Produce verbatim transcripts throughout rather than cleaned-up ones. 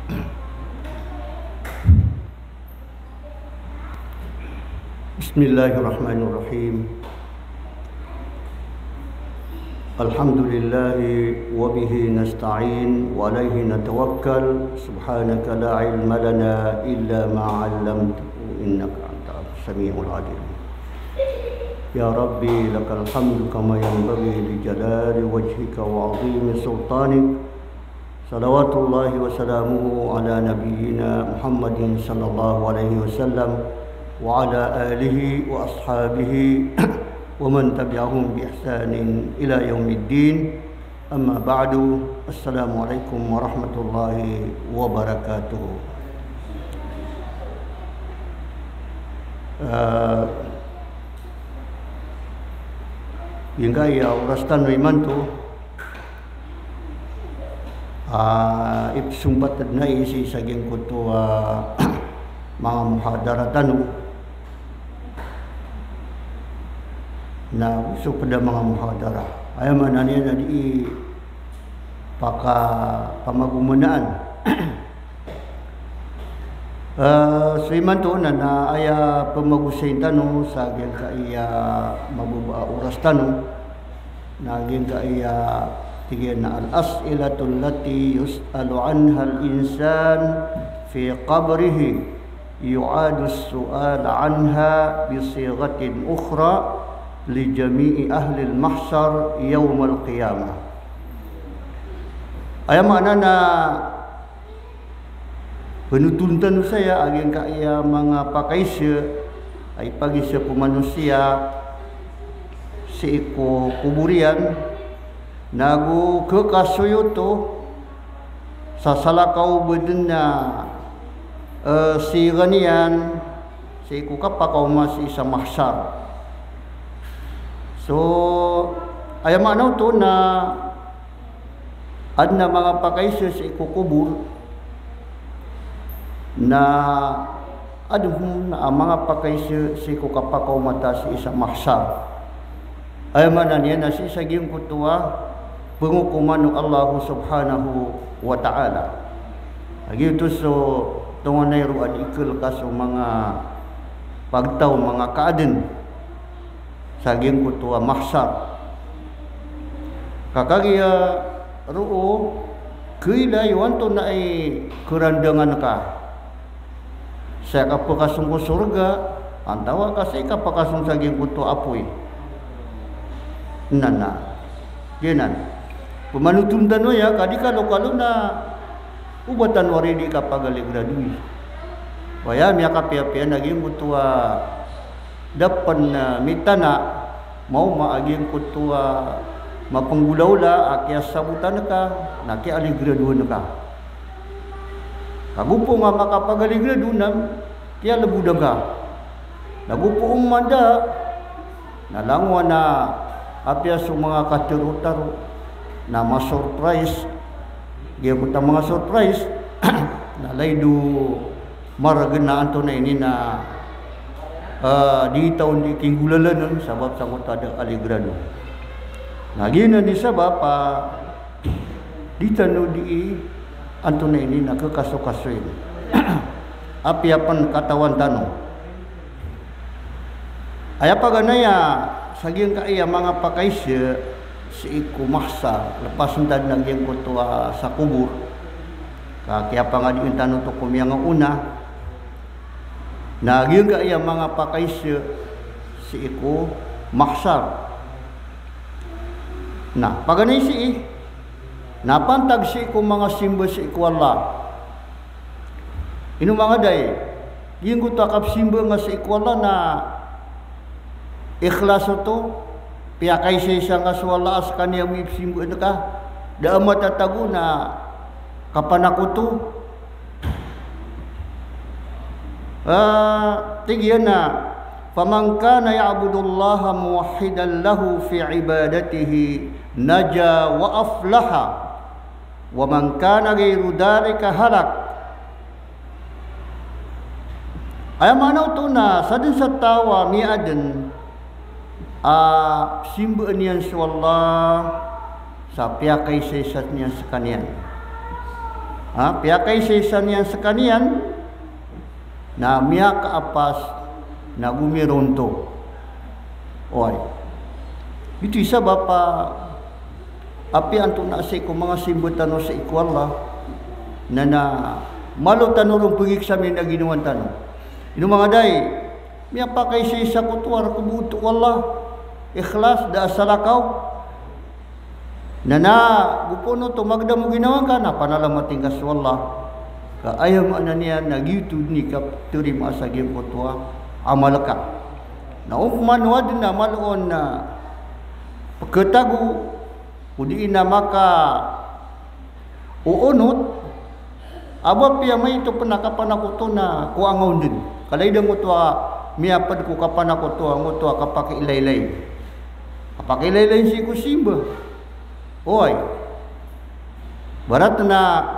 Bismillahirrahmanirrahim. Alhamdulillahi wa bihi nasta'in wa alayhi natawakkal. Subhanaka la ilma lana illa ma 'allamtana innaka antas samiul 'alim. Ya Rabbi lakal hamdu kama yanbaghi li jalali wajhika wa 'azimi sultanik. Salawatullahi wa salamuhu ala nabiyyina Muhammadin sallallahu alaihi wasallam wa ala alihi wa ashabihi wa man tabi'ahum bi ihsanin ila yaumiddin. Amma ba'du. Assalamualaikum warahmatullahi wabarakatuh. Uh, hingga ya urastan iman tu uh, ipsumbat na isi saging kutua mga muhadaratan na uso pada mga muhadarah ayaw man niya na di paka pamagumunaan. uh, so iman to na na aya pamagusayin tanong sa aging kaya mabuba oras tanong na aging kaya tigyan na al-as'ilatul lati yus'alu anha al-insan fi qabrihi yu'adu as-su'al anha bisighatin ukhra li jami'i ahli al-mahsyar yawm al-qiyamah. Ay makna na penutuntan saya aging kaya mga pakaisya ay pagisya po manusia si iko kuburian nagu kekasuyo to sa salakaw bedin na uh, si ganian si iko kapakaw masih sa mahsyar. So ay makna to na ad na mga pakaisya si iko kubur na aduh na mga pakaisya si iko kapakaw mata si isa mahsyar. Ay mana niya na si saging kutua pengukuman Allah subhanahu wa ta'ala. Lagi itu so tunganay ruad ikil kaso mga pagtaw mga kaaden saging kutua mahsyar. Kakagya ruo kila yuanto na ay kerandangan ka sa kapakasong ko surga antawa kasi kapakasong saging kutua apoy nana genan pemanutun tano ya kadi kalau kalau na ubatan wari di kapagali gradui waya miya kapia-pia naging kutua dapan na mitana mau maaging kutua mapenggulaula akia sabutan ka naki ali graduan ka kagupo nga makapagali graduan tiya lebudang ka nagupo umanda nalangwa na apya sa mga katiru-taro na ma-surprise gaya ko ta mga surprise nalay do maraganaan to na ini na uh, di taon di kinggulalan sabab sa kuta ada aligrado na gina di sabab pa di tano di anto na ini na kakaso-kasoin apya pan katawan tanong ay pa ganaya saging kaya mga pakaisya si iku mahsa lepas entad naging kutua sa kubur kaya pa nga diun tanong to kumya nga una naging kaya mga pakaisya si iku mahsar na paganay si napantag si iku mga simba si iku Allah inu mga day yung kutakap simba nga si iku Allah na ikhlas to piyakay siya siya nga swalaas kaniya mipsimbo ito ka da matatago na kapanakuto ah tigyan na faman kana ya'budullaha muwahhidan lahu fi ibadatihi naja wa aflaha wa man kana ghayru dhalika halak. Ay manaw to na sa din sa tawa miaden Uh, simba niyan sa Allah sa piyakay sa isat niya sa kanyan ha piakai sesan yang sekanian na mia ka apas na gumi ronto oi itu isa bapa api antu na sa ko mga simbutan sa iko Allah na na malo tanurong pugik sa min na ginuwan tanong ino mga day mia pa kay sa kutuar kubuto Allah ikhlas da salakaw na na gupuno to magda mo ginawan ka na panalamating kas wallah ka ayaw mo na niya nagitud ni ka turim asa gyud kutuwa amal ka na umman wad na malon na pagkatago udi na maka uunot aba piya may ito panakapanakuto na kuangaw din kalay da mo tuwa miyapad ko kapanakuto ang tuwa kapakilaylay kapakilaylay si kusimba oy barat na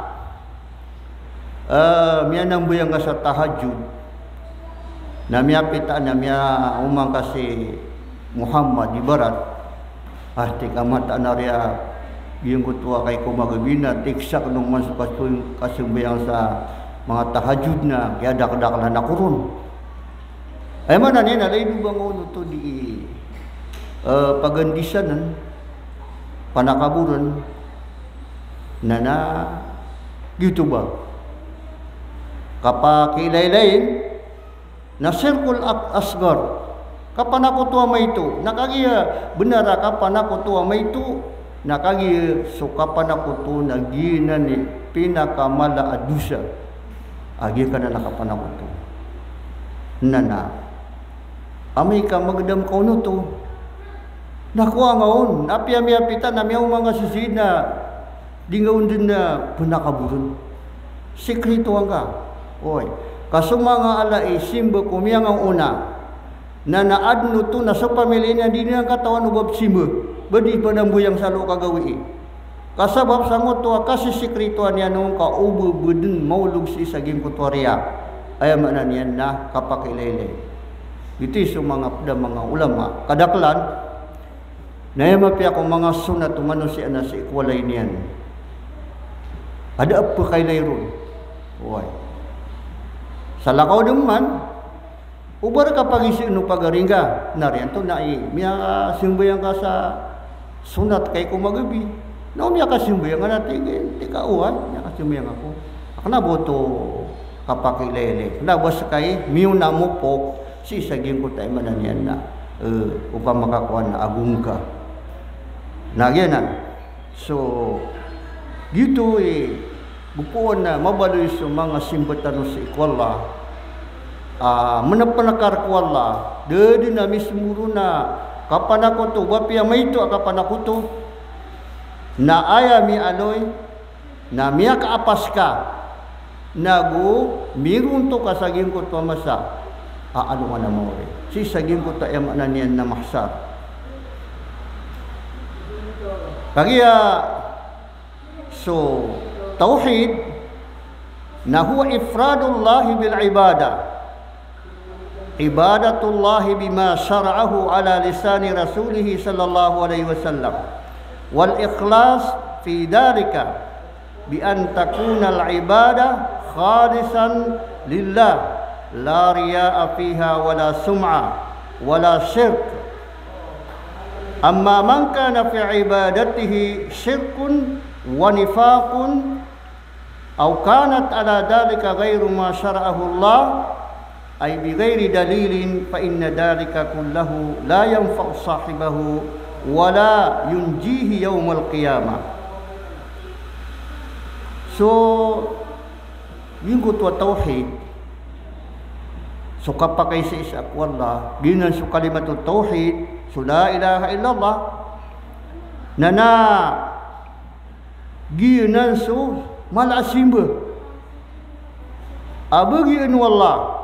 uh, miya nang buyang ka sa tahajud na miya pita na miya umang kasi Muhammad di barat ahti kamata na ria yung kutuwa kay kumagabina tiksak nung masuk kasumbayang sa mga tahajud na kaya dak-dak na nakurun ay man na niya nalay dubangon ito di uh, pagandisanan panakaburan na na gitu ba kapakilay-layin na circle asgar kapanakutuwa may ito nakagiya benara kapanakutuwa may ito nakagiya so kapanakutuwa na gina ni pinakamala adusa agi ka na nakapanakutuwa na na amay ka magdam kauno to nakuha ngaon, napiya-miya-pita na miyaw mga susid na di ngaon din na punakaburun. Sekreto ang ka. Oy, kaso mga alay, simba kumiya nga una, na naadno to na sa pamilya niya, di niya katawan ubab simba. Badi pa ng buyang salo kagawi. Kasabab sa ngo kasi sekretuan niya nung kaubo budin maulog si isaging kutuarya. Ay manan yan na kapakilele. Ito yung mga, mga ulama. Kadaklan, nayama piya kung mga sunat umano si ana si ikwalay niyan. Ada apa kay layron? Oy. Sa lakaw naman, ubar ka pagisi no pagaringa. Nariyan to na i miya simbayang ka sa sunat kay kumagabi. No miya ka simbayang nga natigin, tika uwan, miya ka simbayang ako. Ako na boto kapakilele. Na bas kay miyo na mo po si saging ko tayo mananian na uh, upang makakuha na agung ka. Nagyanan. So, dito eh, bukuan na mabaloy sa mga simbatan sa ikwala, uh, manapanakar kwala, dede na mismuro na kapanakoto, wapya may ito kapanakoto, na aya mi aloy, na miya kaapas ka, nago, mirun to kasaging ko to masa, ah, ano nga na mo eh, si saging ko to emanan niyan na mahsar. Kaya so tauhid na huwa ifradullah bil ibadah ibadatullah bima syara'ahu ala lisani rasulih sallallahu alaihi wasallam wal ikhlas fi dhalika bi an takuna al ibadah khalisan lillah la riya'a fiha wala sum'a wala syirk. Amma man kana fi ibadatihi syirkun wa nifaqun aw kanat ala dhalika ghairu ma syara'ahu Allah ay bi ghairi dalilin fa inna dhalika kullahu la yanfa'u sahibahu wa la yunjihi yaumal qiyamah. So yung kutwa tauhid so kapakay sa isa ko Allah ginan su kalimatut tauhid so la ilaha illallah na na ginan su malasimba abagian wallah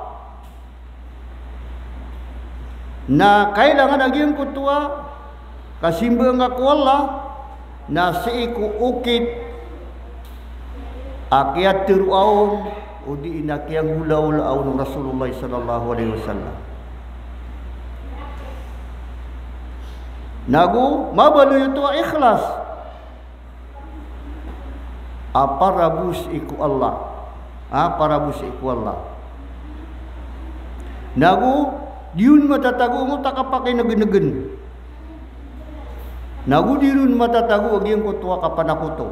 na kailangan aging kutwa kasimba nga ko Allah na siiku ukit akyat tiruaon o di inakyang hulaw-law ng Rasulullah sallallahu alaihi wasallam. Nago, mabalo ito ikhlas. apa rabus iku Allah. Apa rabus iku Allah. Nagu diun mata tagu mo takapakai negen-negen. Nagu dirun mata tagu agi ang kutua kapanakuto.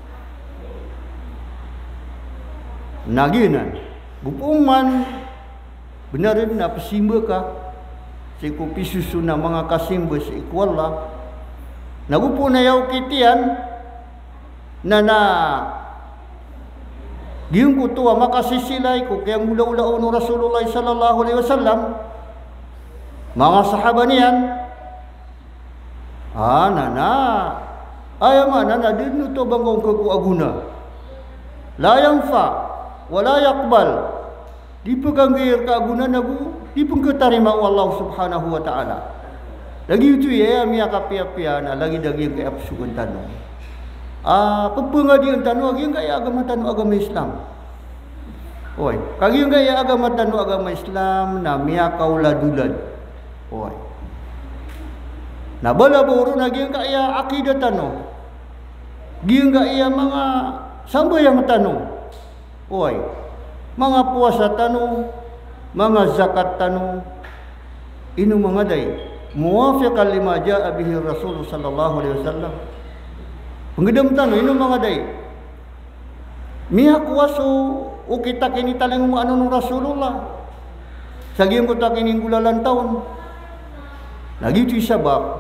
Naginan. Bupungan benarin na pasimba ka. Siku pisusu na mga kasimba sa iku Allah. Nagu po na yaw kitian na na diyon ko tuwa makasisilay ko kaya mula-ula uno Rasulullah sallallahu alaihi wasallam mga sahaba niyan ah nana ay mana na din no to bangong kaguaguna la yanfa wala yaqbal di paganggir kaaguna nagu di pengketarima Allah subhanahu wa ta'ala lagi itu ya miya kapia-pia na lagi daging kaya pasukan tanong ah pepengadian tanong lagi kaya agama tanong agama Islam oi kagi kaya agama tanong agama Islam na miya kauladulad oi na bala boro na giyang kaya akidah tanong giyang kaya mga sambay ang tanong oi mga puasa tanong mga zakat tanong inu mga day muwafiqan lima jaa bihi Rasul sallallahu alaihi wasallam. Pengedam tano inu mga day. Miha kuwaso o kita kini taling mo ano ng Rasulullah. Sagiyang ko ta kini gulalan taon. Lagi ito sabab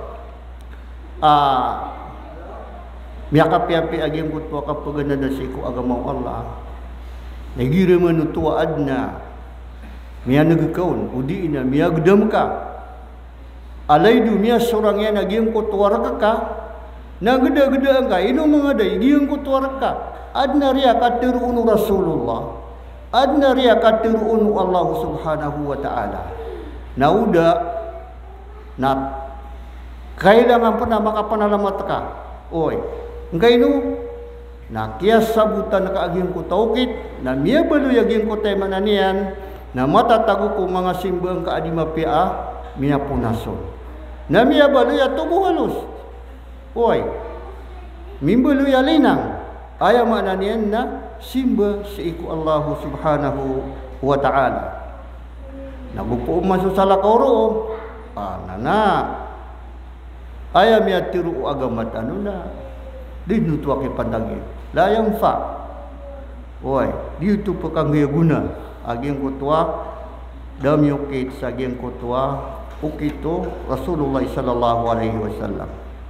ah miha kapi-api aging ko tuwa kapagana na siku agamaw Allah. Nagire man tuwa adna. Miha nagakaon udi ina miha gedam ka. Alay dunia seorang yang naging kutuar ka na geda-geda ka ino mga day giyang kutuar ka adna riya katirunu Rasulullah adna riya katirunu Allah subhanahu wa ta'ala na uda na kailangan pa na makapanalamat ka oy ngay no na kiyas sabutan ka aging kutaukit na miya baloy aging kutay mananian na matatago ko mga simbang ka adimapia miya punason na miya baloy at tubo halus oy mimbaloy alinang ayaw mananian na simba sa iku Allah subhanahu wa ta'ala nagupo maso sa lakoro ah nana ayaw miya tiru agamat ano na dinutuwa kay pandagi layang fa oy dito pa kang guna aging kutwa dam yukit sa aging kutwa ukito Rasulullah sallallahu alaihi wasallam.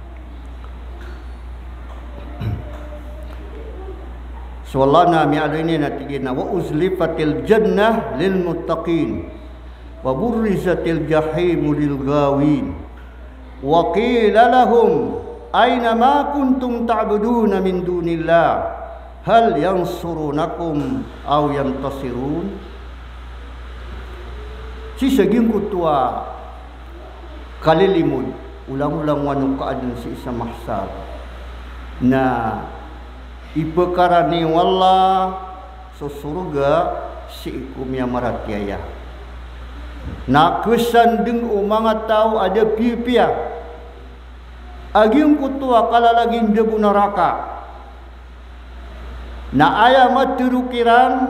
So Allah na mi'alini natigina wa uzlifatil jannah lil muttaqin wa burrizatil jahim lil ghawin wa qila lahum aina ma kuntum ta'buduna min dunillah hal yansurunakum aw yantasirun. Si saging kutua kalilimod ulang-ulang wanong kaadun si isa mahsab na ipekarani wala sa surga si ikumya maratyaya na kesandeng o mga tao ada pipia aging kutua kalalaging debu neraka na aya maturukiran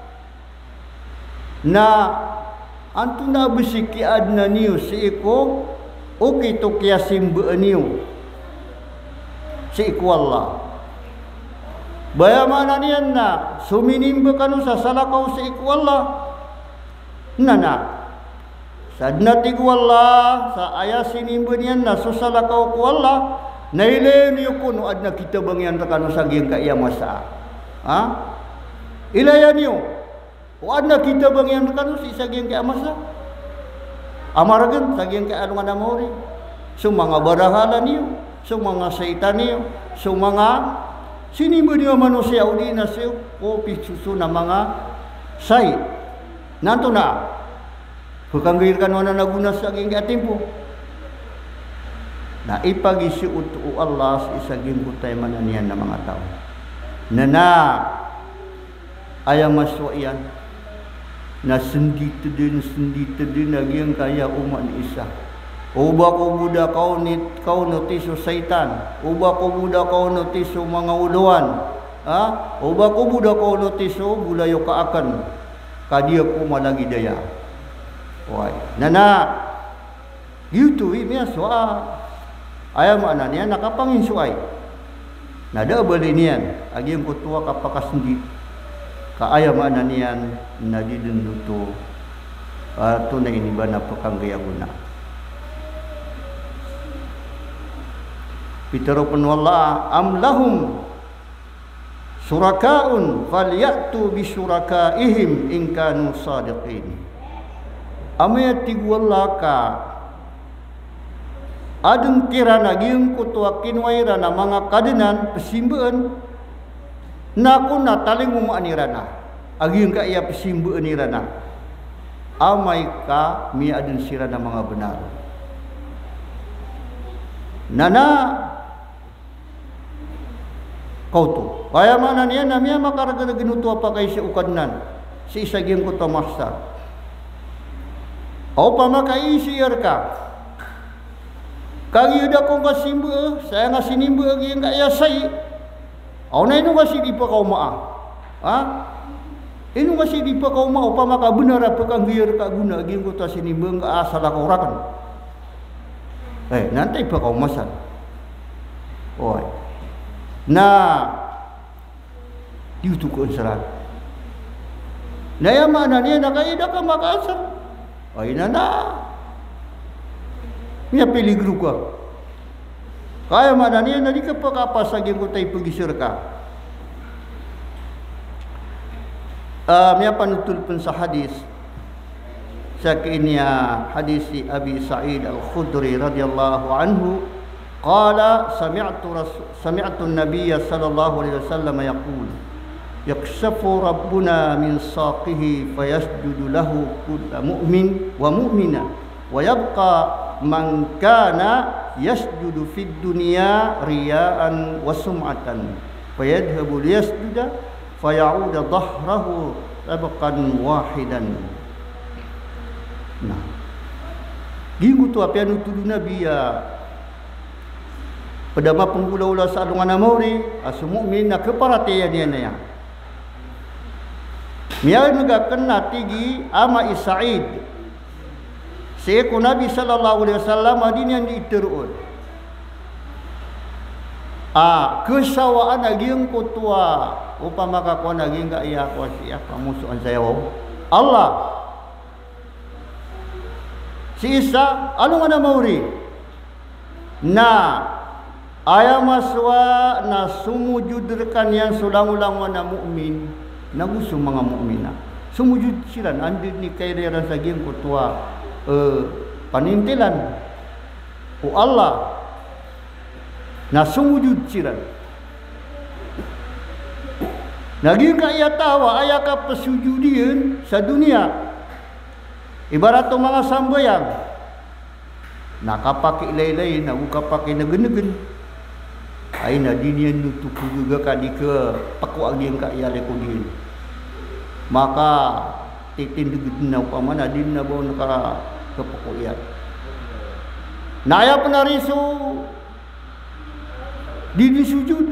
na antuna besiki adna niyo si iko o kito kaya simba niyo si iko Allah bayamana niyan na suminimba kanu sa salakaw si iko Allah nana sadna tigu Allah sa aya sinimba niyan na sa salakaw ko Allah naile niyo kuno adna kita bangyan kanu saging ka iya masa ha ilaya niyo o adna kita bangyan kanu si saging ka masa amaragan saging ka anu nga namori so mga barahala niyo so mga seitan niyo so mga sinimba niyo manusia udi na siyo kopi susu na mga say nanto na pagkanggir ka na naguna sa aging katimpo na ipagisi utu Allah sa isaging butay mananian na mga tao na na ayang maswayan na sendita din sendita din aging kaya uman isa uba ko buda kau nit kau notiso saitan uba ko buda kau notiso mga uluan Ah, oba ko buda ko notiso bula yo ka akan kadia ko malagi daya. Wai. Nana. Gitu wi mia soa. Ayam anania nakapangin suai. Nada balinian agi ko tua kapakas sendi. Ka ayam ananian nadi denduto. Ah tu na ini bana pakang gaya guna. Pitaro penwalla am lahum surakaun falyatu bi syurakaihim in kanu sadiqin. Amaya tigwallaka adeng kirana giung kutua kinwairana mga kadenan pesimbeun naku na taling umanirana agiung ka iya pesimbeun irana amai ka mi aden sirana mga benar nana kau tu kaya mana niya namia makaragana ginutu apa kay si ukadnan si isa giung kutua master o pamakai siyar ka kagi udah kau kasimbe saya ngasih nimbe lagi enggak ya saya au na inu ngasih di pa kau maa ha inu ngasih di pa kau maa upama ka benar apa kang gier ka guna gi ko ta sinimbe enggak asal ka orakan eh nanti pa kau masan oi nah diutu ko serat na ya mana ni na kai da ka makasar ai na na Mia pilih guru ko. Kaya mana ni na di ka pa kapas lagi ko tay pagisir ka. Ah mia panutul pun sa hadis. Sa kinya hadis Abi Sa'id Al-Khudri radhiyallahu anhu qala sami'tu sami'tu an-nabiy sallallahu alaihi wasallam yaqul yakshafu rabbuna min saqihi fayasjudu lahu kullu mu'min wa mu'mina wa yabqa man kana yasjudu fid dunya riya'an wa sum'atan fayadhhabu liyasjuda fayauda dhahrahu tabqan wahidan. Nah gingu tu apa yang nutudu nabi ya pedama penggula-ula salungan amori asu mukmin na keparatian dia na ya mian ga kena tigi ama Isaid Seku Nabi sallallahu alaihi wasallam adin yang diiterun. Ah, kesawaan agiung kutua upama ka ko naging ka iya ko siya pamusuan sayo. Allah. Si Isa anu nga mauri? Na ayamaswa na sumujudkan yang sulang-ulang na mukmin nagusto mga mukmina. Sumujud sila andin ni kayran sa giung kutua. Uh, panintilan o Allah na sumujud siran naging kaya tawa aya ka pasujudian sa dunia ibarat to mga sambayang nakapaki laylay na ukapaki nagen-nagen ay na dinian nutuku juga kadi ke pakuag diyan kaya lekodin maka titindigid na upamana din na bawa nakara kepokoyan. Naya penarisu di disujud.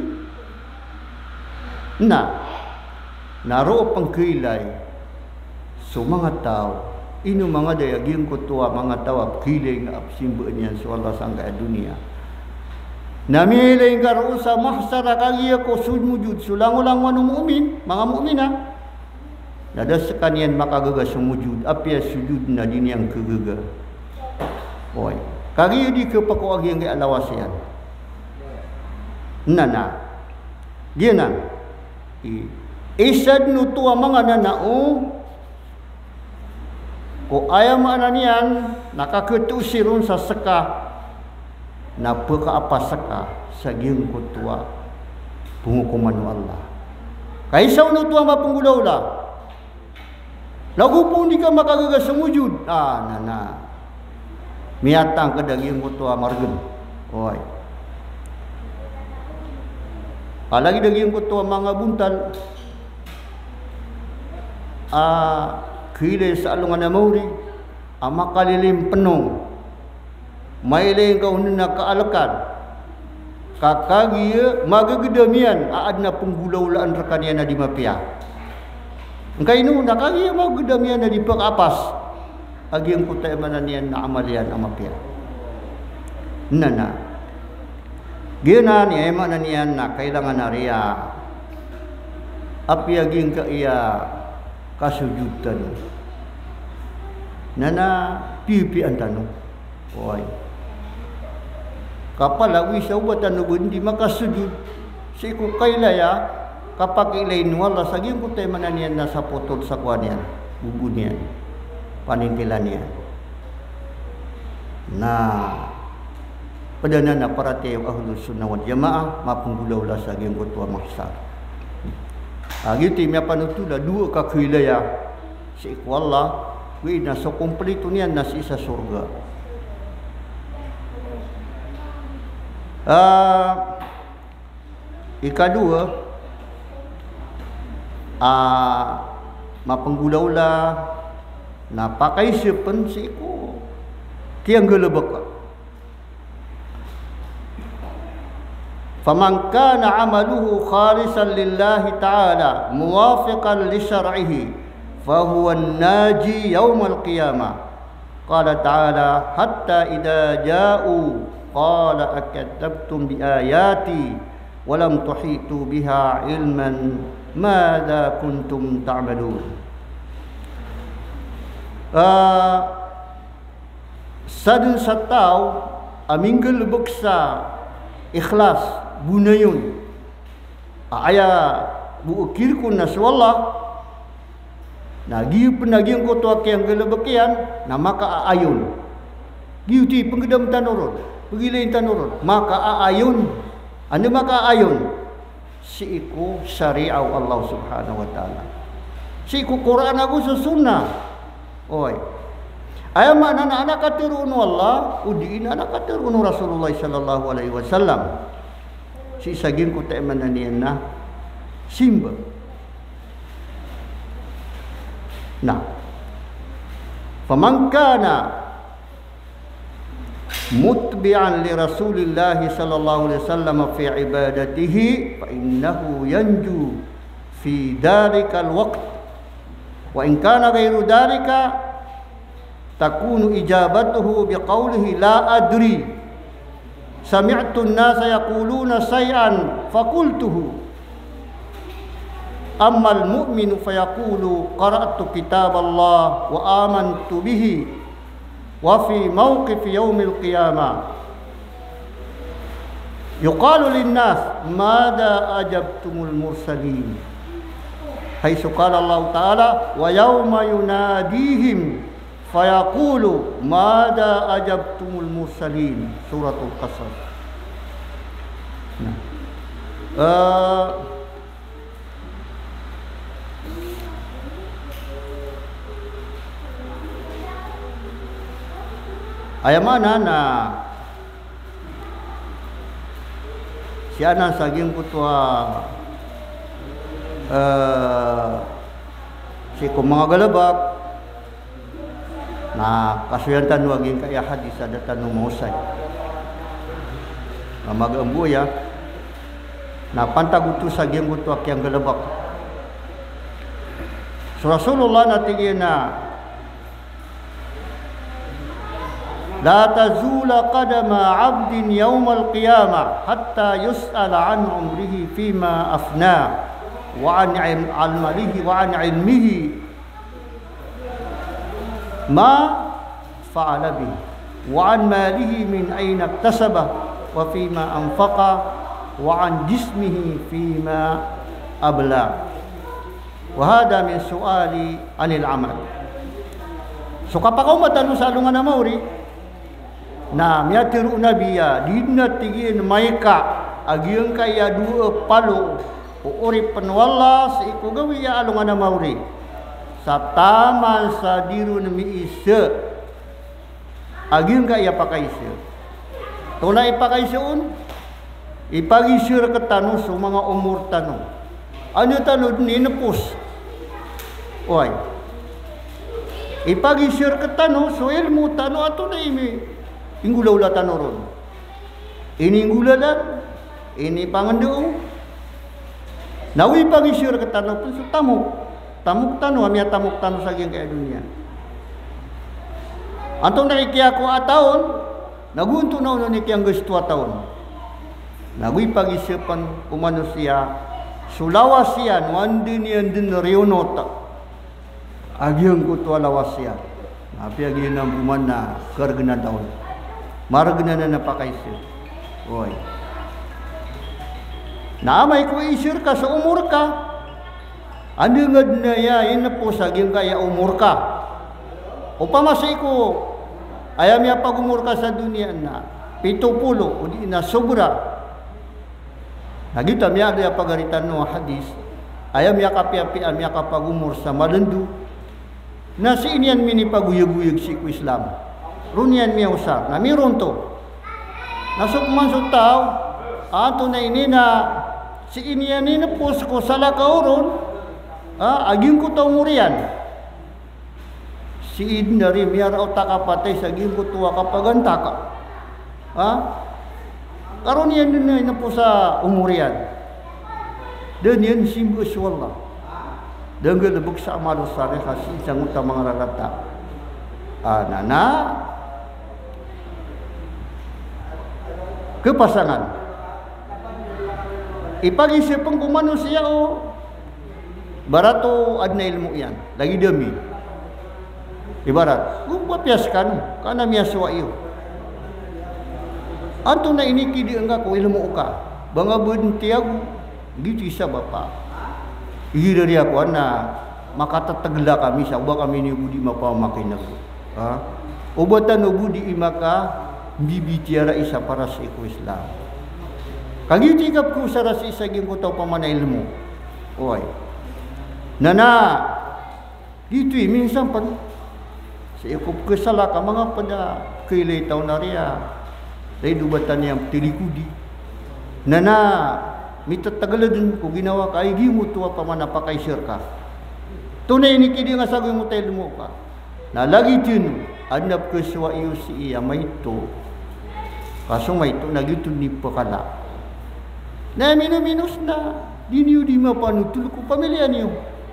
Nah, naro pangkilay so mga tao inu mga dayaging kutua mga tao kilay nga apsimba niya sa Allah sangka dunia. Namilay nga rusa mahsara kagiya ko sumujud sulang-ulang wanu mu'min mga mu'mina. Nada sekalian makagaga sumujud apia sujud na din yang kegaga oi kagi di ke pako agi yang alawasian nana dia na isad nu tua mga nanao ko ayam ananian nakaketusirun sa seka na peka apa seka sa giung ko tua penghukuman Allah kaisa nu tua mapunggulaula lagu pun di ka makagaga sumujud ah nana miatang ka daging kutua margen oi alagi daging kutua mga buntal ah kile sa alungan na mauri ama kalilim penong mailing ka unin na kaalakan kakak dia maga gedamian adna penggulaulaan rekanian di mapia. Engkai nu nak kagi maga gedamian di pak apas. Agi yang kutai mananian na amalian amapia. Nana. Gina ni emak nanian na kailangan area. Api agi ka iya kasujudan. Nana pipi antanu. Oi. Kapal lawi sa ubatan nubundi maka sujud. Si ku kailaya kapak ilain wala saging ku tay mananian na sa potol sa kuanian, bubunian, panintilanian. Nah, padana na para tayo ahlus sunnah wal jamaah mapunggulaw la saging ku tua mahsar. Agi ti mi panutula dua ka kailaya si ku Allah wi na so kompleto niyan na si sa surga. Uh, ikadua uh, mapenggulaw la na pakai sipan si ko tiang gelebek. Faman kana amaluhu khalisan lillahi ta'ala muwafiqan li syar'ihi fahuwa an-naji yaumal qiyamah. Qala ta'ala hatta idza ja'u qala akadzabtum bi ayati wa lam tuhitu biha ilman madza kuntum ta'malun. Uh, sadun satau aminggal beksa ikhlas bunayun aya buukir kun naswallah nagi penagi ko to akyang gelebekian nama ka ayun giuti penggedam tanurun Pagilin tanurun, maka aayun. Ano maka aayun? Si iku syari'aw Allah subhanahu wa ta'ala. Si iku Quran aku susunah. Oy. Ayam mana anak katirun Allah, udiin anak katirun Rasulullah sallallahu alaihi wasallam. Si saging ko ta mananian na simba. Nah. Faman kana mutbi'an li Rasulillah sallallahu alaihi wasallam fi ibadatihi fa innahu yanju fi dalikal waqt wa in kana ghairu dalika takunu ijabatuhu biqaulihi la adri sami'tu an-nasa yaquluna shay'an faqultuhu amma al-mu'minu fayaqulu qara'tu kitaballah wa amantu bihi وفي موقف يوم القيامة يقال للناس ماذا أجبتم المرسلين حيث قال الله تعالى ويوم يناديهم فيقول ماذا أجبتم المرسلين سورة القصص. uh, Ayam mana na siana saging putua uh, si kumanga galabak na kasuyan tanu aging kaya hadis ada tanu mausay na magambu ya na pantagutu saging putua kiyang galabak so Rasulullah natigin na لا تزول قدم عبد يوم القيامة حتى يسأل عن عمره فيما أفناه وعن عمله وعن علمه ما فعل به وعن ماله من أين اكتسبه وفيما أنفقه وعن جسمه فيما أبلاه وهذا من سؤالي عن العمل. So kapag ako matanong sa alungan na mauri na miyatiru nabiya dina tigin maika agiang kaya dua palo uuri penwala sa iku gawiya alungan na mauri sa taman sa diru na miisa agiang kaya pakaisa tunay pakaisaun ipagisir ke tanong sa mga umur tanong ano tanong ninapos oy ipagisir ke tanong so ilmu tanong ato na imi inggulaw la tanoron. Ininggulalan ini pangendu nawi pangisir ke tanah pun tamuk tamuk tanu amia tamuk tanu saking kayak dunia antong dari kia aku tahun nagu untuk naon ni kiang geus tua tahun nagui pagisipan ku manusia sulawasian wandinian din rionota agiang ku tua lawasian tapi agi na pumana kergena tahun margena na pakai sir oi namay ko isir ka sa umur ka andi ngad na ya inapo sa gim kaya umur ka upama sa iko ayam ya pag umur ka sa dunia na pitupulo udi na sobra nagita miya ada pagaritan no hadis ayam ya kapi-api am ya kapag umur sa malendu na si inian mini paguyag-uyag si ku Islam runian miya usap na miron to nasok man sa tao ato na ini na si inian ini pos ko sala kauron ah aging ko tao murian si idin dari miar otak kapatay sa aging ko tuwa kapaganta ka ah karon yan din na po sa umurian dan yan simbus wallah dan galabog sa amalo sari kasi isang utang mga rarata ah nana kepasangan ipag-isipan kung manusia o barato ad na ilmu yan lagi demi ibarat kung papiaskan kana miya suwa iyo anto na iniki di engga ko ilmu ka banga buntiag gitu sa bapa ihiri ako na makatatagla kami sa uba kami ni budi mapamakin na ko ha ubatan no budi imaka bibitiara isa para sa iko Islam kagitikap ko sa rasi isa gin ko taw pamana ilmu oy nana dito eh minsan pa sa iko kesala ka mga pada kailay taw na riya dahil dubatan niyang tilikudi nana mitatagala din ko ginawa ka ay gimo tuwa pa man napakay sirka tunay ni kidi nga sagoy mo tayo mo ka na lagi din anap ko suwa iyo si iya may ito kaso may ito nagito ni pakala na minuminus na di niyo di mapanutul ko pamilya niyo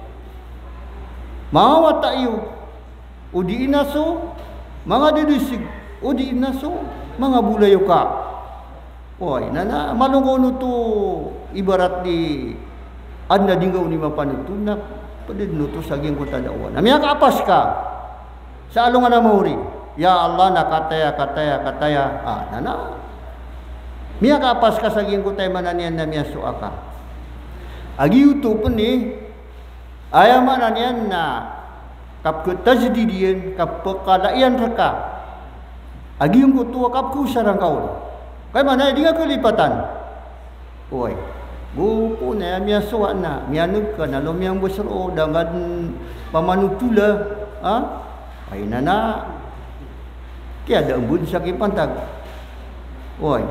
mawata iyo o di inaso mga didisig o di inaso mga bulayo ka oy nana malungono to ibarat di anda dinggaw ni mapanutunak padid no to saging ko tadawan namiya ka apas ka sa alungan na mahuri ya Allah nakataya kataya kataya ah nana miya ka apas ka saging ko tay mananian na miya suaka agi uto pun ni ayaman nanian na kap ketajdidian kap pekalaian reka agi yung kutuwa kap ku sarang kaul kay mana di nga kelipatan oy gupo na miya suwa na miya nagka na lumiyang busro dangan pamanutula ha ay nana kaya da umbun sa kipantag oy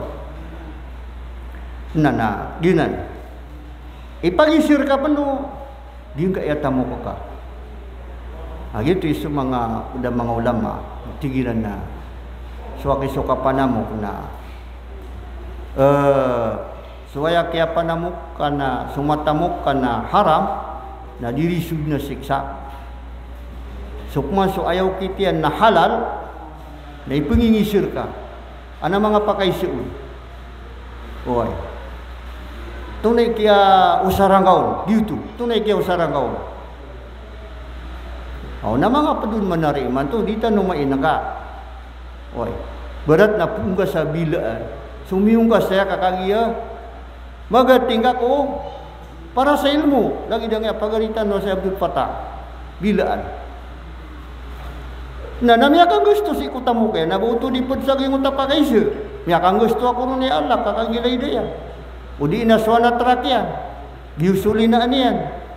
nana ginan ipagisir ka pano di nga yatamo ko ka agito iso mga udah mga ulama tigilan na suwaki suka panamo na uh, suwaya kaya panamuk kana sumatamuk kana haram na dirisud na siksa sukman so ayaw kitian na halal na ipangingisir ka ana mga pakaisiun oy tunay kaya usarang kaon dito tunay kaya usarang kaon aw na mga padun manariman to dita no mainaka oy berat na pungga sa bilaan sumiyong ka saya kakagiya magatingga ko para sa ilmu lagi dengan pagaritan no sa Abdul Fatah bilaan na namiya kang gusto si kutamu kaya nabuto di pod sa ging uta pakaisir miya kang gusto ako ni Allah kakagilay daya o di inaswana trakya giusuli na aniyan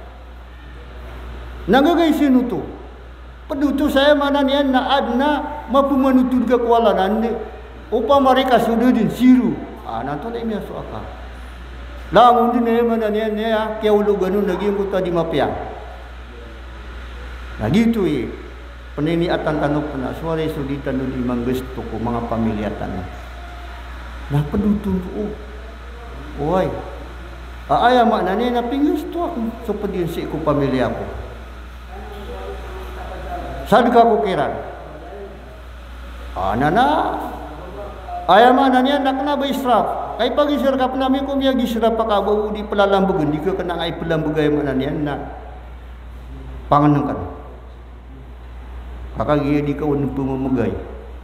nagagaysin ito paduto saya mana niyan na adna mapumanutud ka kuala nandi upa mereka sudah din siru ah nanto na imiya so aka lamun din na mana niyan niya kaya ulo ganun naging ko tadi mapya na gitu eh peniniatan tanok na suare suditan di manggusto ko mga pamilyatan na paduto oh Oi. Ayah maknanya na pingus tu aku seperti si ku pamilya aku. Sadka aku kira. Ah nana. Ayah maknanya nak kena berisraf. Kai pagi serkap nami ku miya gisraf pakabau di pelalang begendi ke kena ai pelang begai maknanya na. Panganangkan. Kakak dia di kawan pememegai.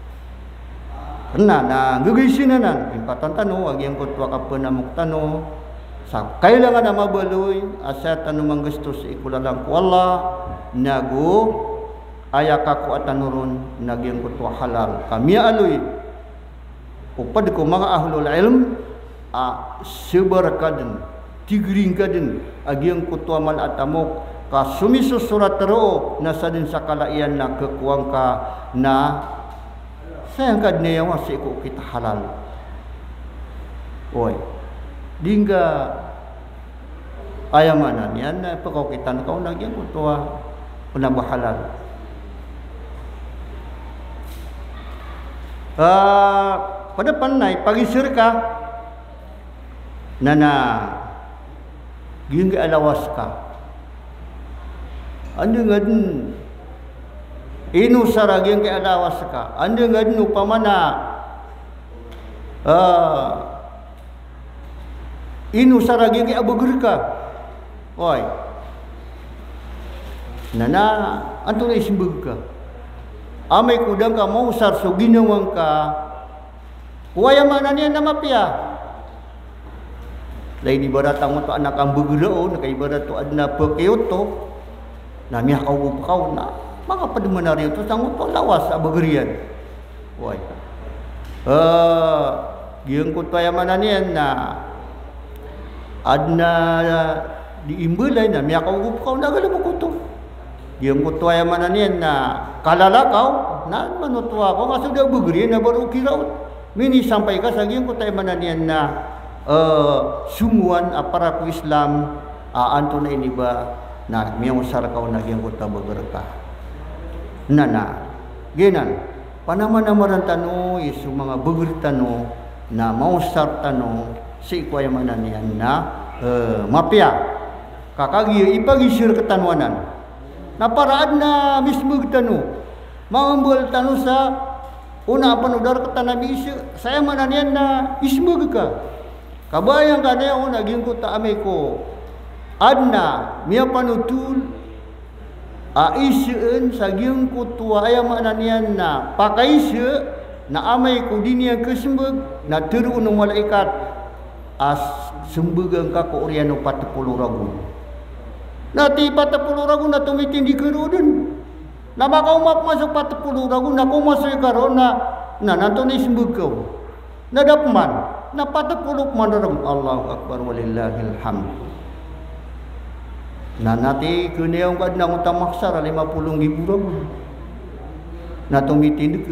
Kena na gegisina nan impatan tanu agi yang kutua apa namuk tanu. Kailangan nama beluy asa tanu manggestus ikulalang ku Allah nagu ayak aku atanurun nagi yang kutua halal kami alui upad ko mga ahlul ilm a sebarkaden tigringkaden agi yang kutua mal atamuk ka sumisu surat tero nasadin sakala iyan na kekuang ka na sayang kad niya wasi ko kita halal. Oi dingga ayamanan yan na pagkakitan kau nagyan ko tuwa penambah halal. Uh, pada panay pagisir ka nana gingga alawas ka anda ngadin inu saraging ke alawas ka anda ngadin upamana uh, inu saragi ke abugur ka. Oi. Nana antu ni simbug ka. Amay kudang ka mau sar so ginawang ka. Kuwaya mana niya nama pia. Lain ibarat ang to anak ang buguro na kay ibarat to adna pekyoto. Na miya kau kau na mga pademenari to sang to lawas abagrian. Oi. Eh giang ko to mana niya na adna diimbulay na miya kau kau na gala bukuto. Yang kutua yang mana ni na kalala kau na manutua kau ngasih dia begeri na baru kiraut. Mini sampai ke sagi yang kutua yang mana ni na uh, sumuan aparaku Islam uh, antuna ini ba na miya usar kau na yang kutua begerkah. Nana genan panama namaran tanu isu mga beger tanu na mausar tanu si kuwa yang mana ni na uh, mapia kakagi ipagisir ketanwanan. Na paraan na mismo tanu mangambol tanu sa una panudar ka tanabi saya mananian na ismo ka kabayang ka na una gin ko ta ame ko adna miya panutul a iseen sa gin ko tua aya mananian na pakaise na amay ko dinya kesembeg na teru no malaikat as sembegang ka ko oriano patepuluh ragu. Nati patepuluh ragu na tumitindi kerudun. Na baka umak masuk patepuluh ragu na kung masuk karon na na nanto ni simbagaw. Na dapman na patepuluh mandaram Allahu akbar walillahil hamd. Na nati kuniyong kad na utang maksara lima puluh ribu ragu. Na tumitindi ke.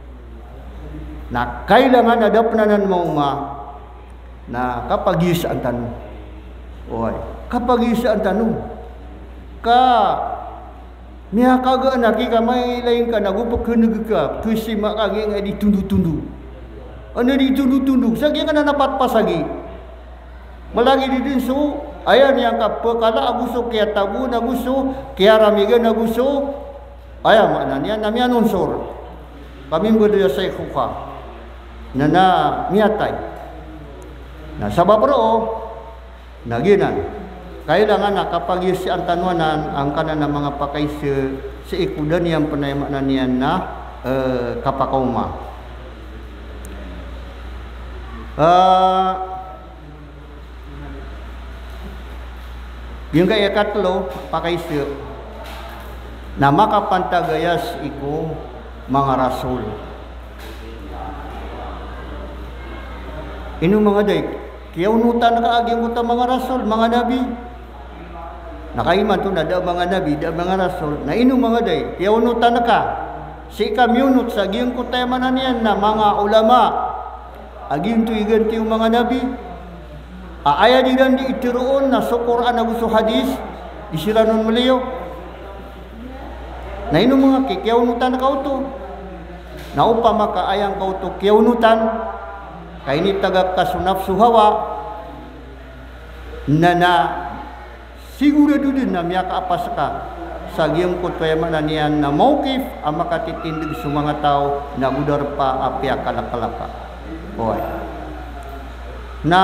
Na kailangan ada penanan mau ma. Na kapagisaan tanu. Oi, kapagisaan tanu. Ka miya kaga anaki ka may lain ka nagupag keneg ka kasi makagi nga ditundu-tundu ano ditundu-tundu sagi ka na napatpasagi malagi di din so ayan yang kapag kala aguso kaya tabu naguso kaya ramiga naguso ayan makna niya na miya nunsor kami mbudaya sa ikuka na na miyatay na sababro naginan kailangan na kapag si ang tanwanan ang kanan ng mga pakay si, si ikudan yang penayamanan niyan na uh, kapakauma. Uh, yung kaya katlo pakay si na makapantagayas iku mga rasul. Ino mga day, kaya unutan na kaaging uta mga rasul, mga nabi. Nakaiman to na da mga nabi, da mga rasul. Na ino mga day, kaya unutan na ka. Si kami unut sa aging kutayamanan niyan na mga ulama. Aging to iganti yung mga nabi. Aaya di dan di itiroon na so Quran na gusto hadis. Isiranon maliyo. Na ino mga ki, kaya unutan na ka uto. Na upama ka ayang ka uto, kaya unutan. Kaya ini tagak kasunap suhawa. nana siguro dudun na miya ka apas ka sa giyong kutwaya mananian na mawkif ang makatitindig sa mga tao na udar pa apya kalakalaka. Oy. Na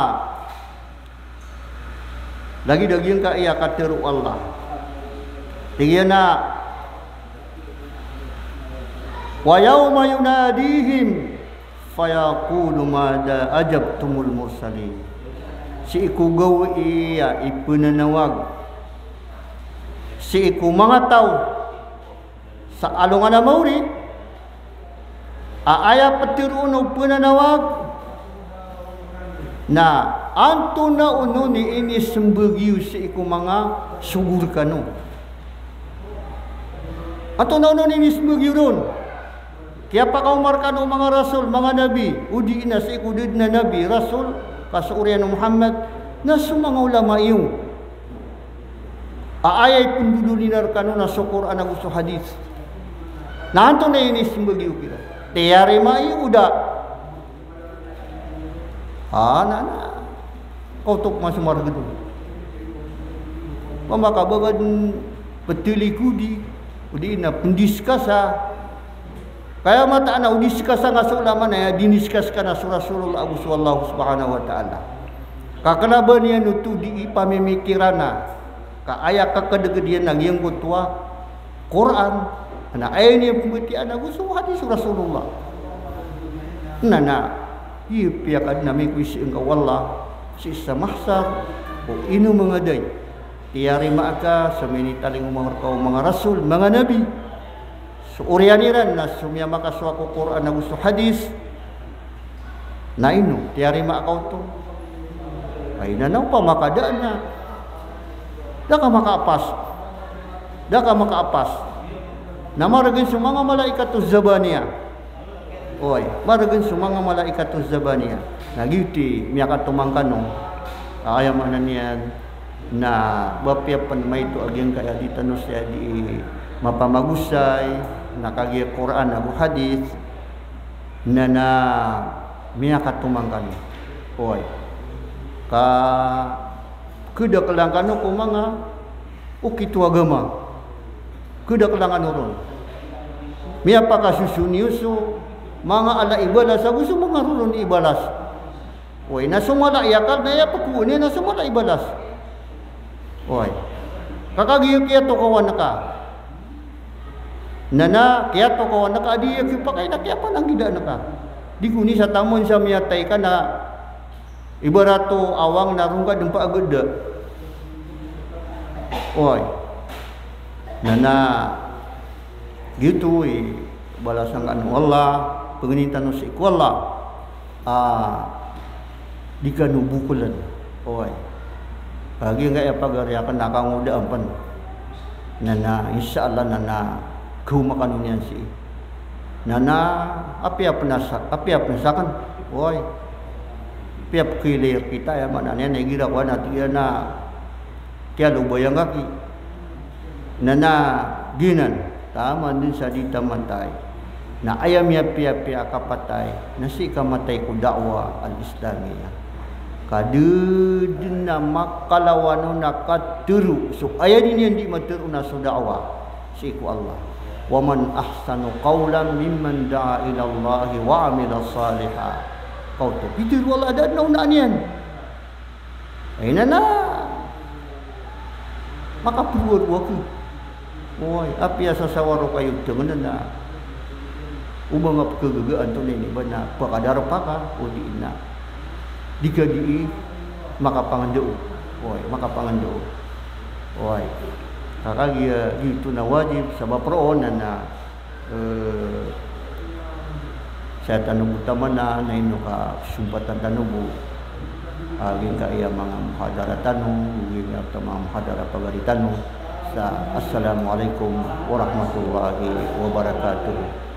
lagi dagyang ka iya katiru Allah. Tingyan na wa yawma yunadihim fayaqulu mada ajabtumul mursalin. Si iku gaw iya ipunanawag. Si iku mga tao sa alungan na mauri aaya patiruon og punanawag na anto na uno ni ini sembagyo si iku mga sugur kano. Anto na uno ni ini sembagyo ron. Kaya pa kaumarkan o mga rasul, mga nabi, udi na si ikudid na nabi, rasul, kasurian Muhammad, na sumanga ulama iyo. Aayay pundudulinar kano na sukur na gusto hadis. Nanto na inis bagyo kira. Tiyari ma iyo uda. Ah, na na. Kautok masumarga doon. Pamakabagad petili kudi, udi na pendiskas ha. Kaya mata na udiskas nga sa ulama na ya diniskas ka na sa Rasulullah sallallahu subhanahu wa ta'ala. Kakalaban niya nutu di ipamimikiran na kaaya kakadagadian ng iyong kutwa Quran na ayaw niya pumitian na gusto hadis Rasulullah. Na na ipiyakad na may kuisi ang kawala si isa mahsar o ino mga day. Tiyari maaka sa minitaling umahor ka mga rasul, mga nabi. So urianiran na sumya makaswa ko Quran na gusto hadis na ino, tiyari maakaw to ay nanaw pa makadaan na da ka makaapas da ka makaapas na maragin sa mga malaikato zabaniya oy, maragin sa mga malaikato zabaniya nagiti miya katumangkano kaya manan niyan na bapyapan may ito agyang kaya di tanong siya di mapamagusay nakagi Quran abu hadis na na miya katumangkan oy ka kuda kelangkan ko mga ukitu agama kuda kelangan uron miya pa kasusuniuso mga ala ibalas sa gusto mga ruron ibalas oy nasumala yakal na ya pakunin nasumala ibalas oy kakagi kiya to kawan ka nana kaya to ko nakaadiya ki pa kay nakya pa nang gida naka di kuni sa tamon sa miyatay ka na ibarato awang narungga dempa agada oy nana gitu eh balasan kan Allah penginintan si ku Allah ah dikanu bukulan oy bagi enggak ya pagaryakan nakanguda ampan nana insyaallah nana kau makan unian si nana apa ya penasak apa ya penasakan woi piap kilir kita ya mana ni negira wana tiada na tiada bayang kaki nana ginan taman din sa di tamantai na ayam ya piap piap kapatay nasi kamatay ko dakwa al islamiyah kadudin na makalawano na katuru so ayat ini yang di maturu na so dakwa si ku Allah wa man ahsanu qawlan mimman da'a ila Allah wa 'amila salihan kau tu itu wala ada nauna nian ai nana maka perlu waktu oi api asa sawaro kayu dengan na ubang ap kegegaan tu ni bana pakadar paka udina digadi maka pangando oi maka pangando oi kakak dia gitu na wajib sebab proon na eh saya tanong utama na na ino ka sumpatan tanubo aging ka iya mga muhadara tanong aging ka mga muhadara pagari tanong sa assalamualaikum warahmatullahi wabarakatuh.